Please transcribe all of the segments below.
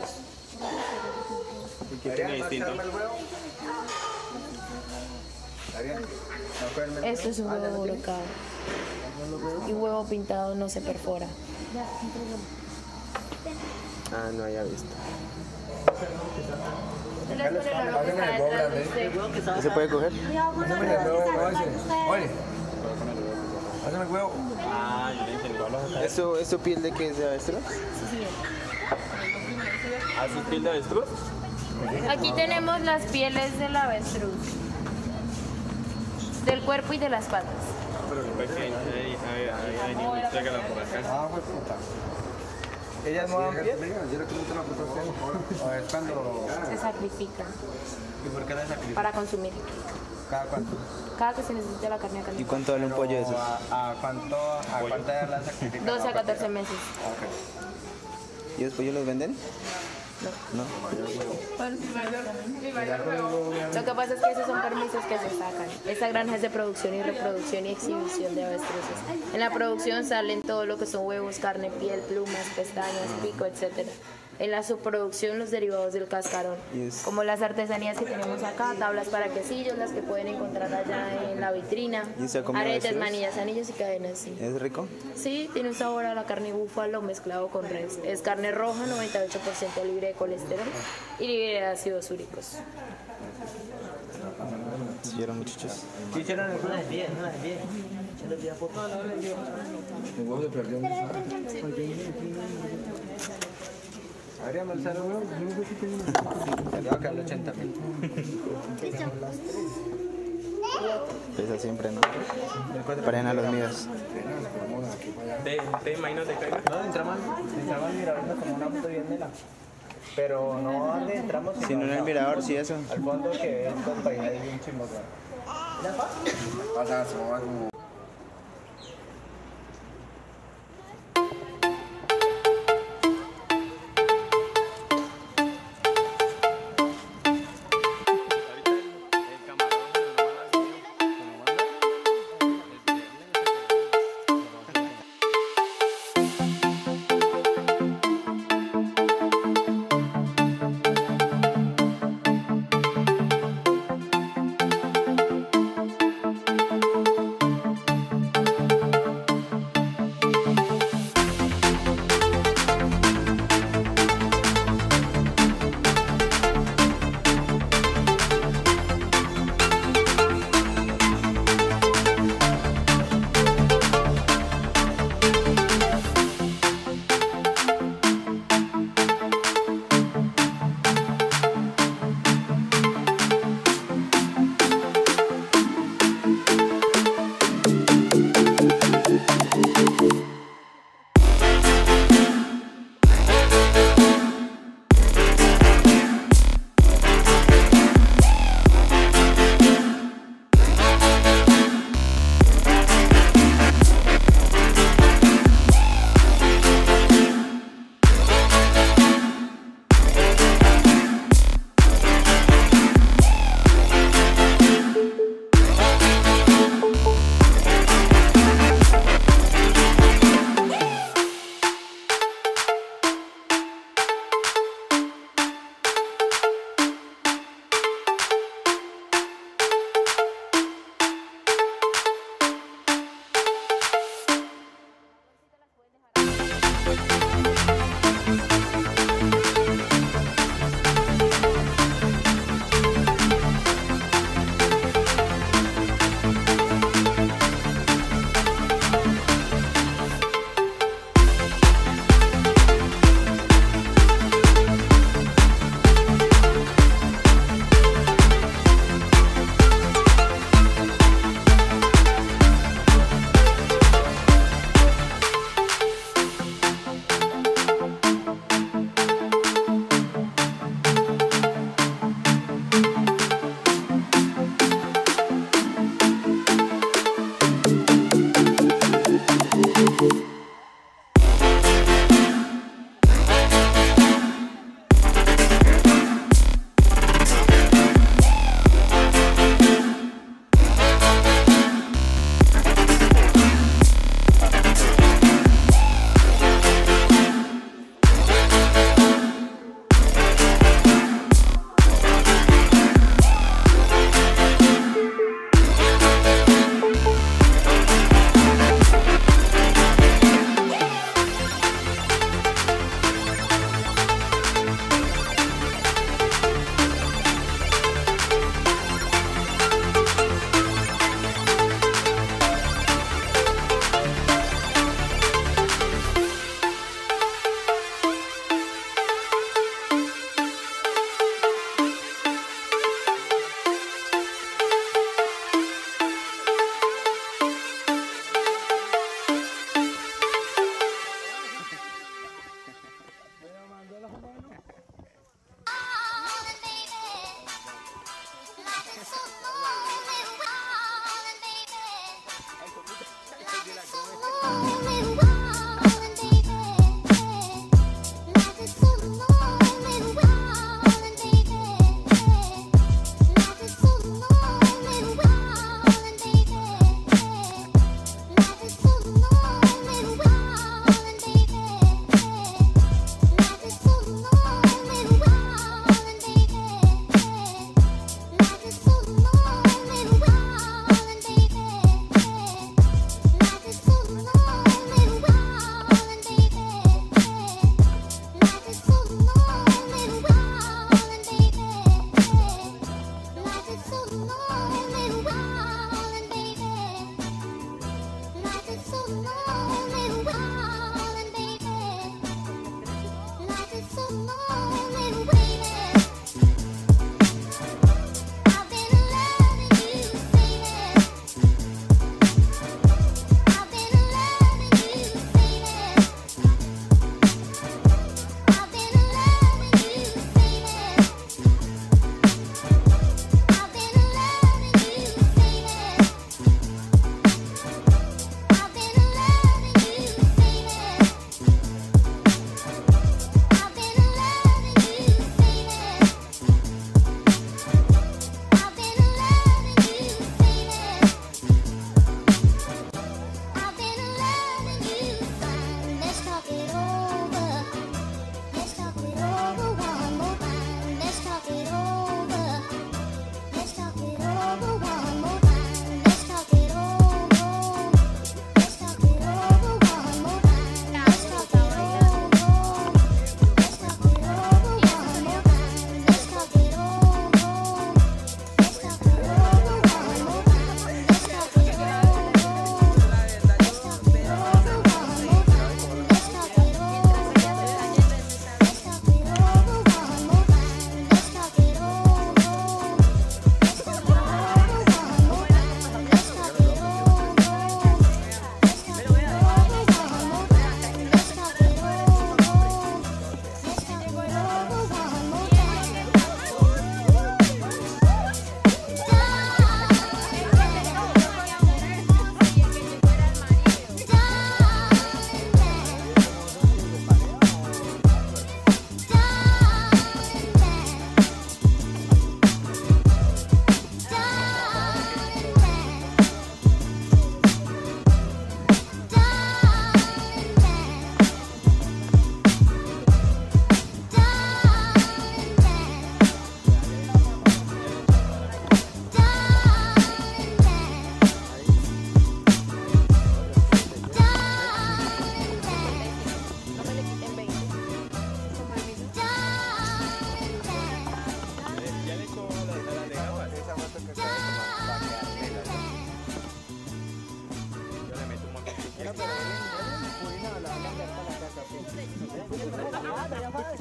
¿Y qué tiene distinto? Esto es un huevo volcado. Y un huevo pintado no se perfora. Ah, no había visto. ¿Se puede coger? Pásame el huevo. Ah, yo le entendí. ¿Eso piel de qué es de avestruz? ¿Ah, su piel de avestruz? Aquí tenemos las pieles del avestruz, del cuerpo y de las patas. Pero qué pequeño. Ahí, tráigala por acá. Ah, fue puta. ¿Ellas no dan piel? Yo le pregunto una foto a usted. O es cuando... Se sacrifican ¿Y por qué la sacrifican? para consumir. ¿Cada cuánto? Cada que se necesite la carne acá. ¿Y cuánto vale un pollo de esos? ¿A cuánta edad la sacrifican? 12 a 14 meses. ¿Y los pollos los venden? No. Lo que pasa es que esos son permisos que se sacan. Esta granja es de producción y reproducción y exhibición de avestruces. En la producción salen todo lo que son huevos, carne, piel, plumas, pestañas, pico, etc. En la subproducción los derivados del cascarón, como las artesanías que tenemos acá, tablas para quesillos, las que pueden encontrar allá en la vitrina, ¿Y se come aretes, avestruz? manillas, anillos y cadenas, sí. ¿Es rico? Sí, tiene un sabor a la carne búfalo mezclado con res. Es carne roja, 98% libre de colesterol y libre de ácidos úricos. ¿Sí vieron, muchachos? ¿Sí hicieron el huevo? El huevo se perdió. Adrián, ¿me sale el huevo? Se le va a quedar 80.000. Pesa siempre, ¿no? Parecen a los míos. ¿Te imaginas de caiga? No, entramos al mirador como una moto bien mela. Pero no donde entramos, Si no en el mirador, sí eso. al fondo que es con paisas bien chimos. Pasa, se mueve como...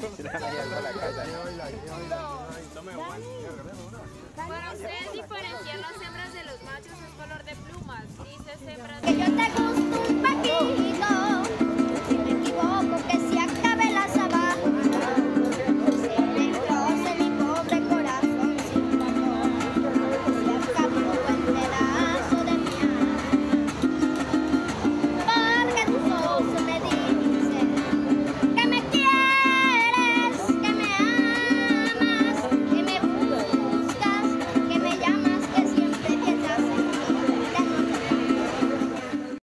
Para ustedes diferenciar las hembras de los machos es color de plumas, grises hembras Que yo te gusto.